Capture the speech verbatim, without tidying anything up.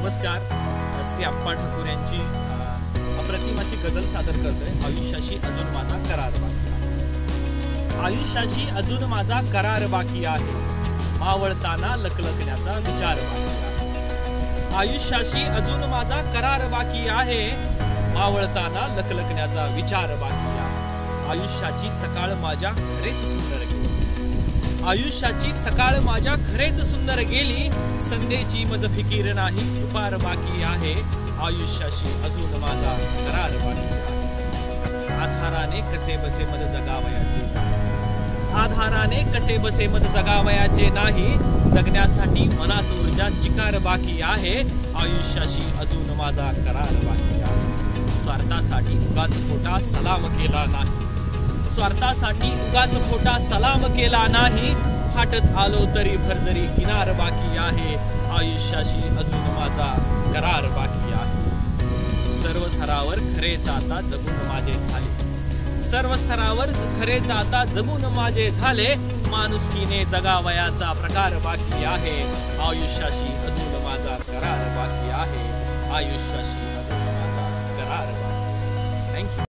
नमस्कार. श्री अप्पा ठाकूर यांची अप्रतिम अशी गझल सादर करतोय. आयुष्याशी अजून माझा करार बाकी आहे. आयुष्याशी अजून माझा करार बाकी आहे. मावळताना लखलखण्याचा विचार बाकी आहे. आयुष्याशी अजून माझा करार बाकी आहे. मावळताना लखलखण्याचा विचार बाकी आहे. आयुष्याची सकाळ माझ्या खरेच सुंदर गेली. आयुष्याची सकाळ माझ्या खरेच सुंदर गेली. संध्येची मज फिकीर नाही. दुपार बाकी आहे. आयुष्याशी अजून माझा करार बाकी आहे. आधाराने कसे बसे मज जगावयाचे. आधाराने कसे बसे मज जगावयाचे नाही. जगण्यासाठी मनात ऊर्जा चिकार बाकी आहे. आयुष्याशी अजून माझा करार बाकी आहे. स्वार्थासाठी उगाच खोटा सलाम केला नाही. स्वार्थासाठी उगाच खोटा सलाम केला नाही. फाटत आलो तरी भरजरी किनार बाकी आहे. आयुष्याशी अजून माझा करार बाकी आहे. सर्व थरावर खरेच आता जगून माझे झाले. सर्व स्तरावर खरेच आता जगून माझे झाले. माणुसकीने जगावयाचा प्रकार बाकी आहे. आयुष्याशी अजून माझा करार बाकी आहे. आयुष्याशी अजून माझा करार बाकी. थँक्यू.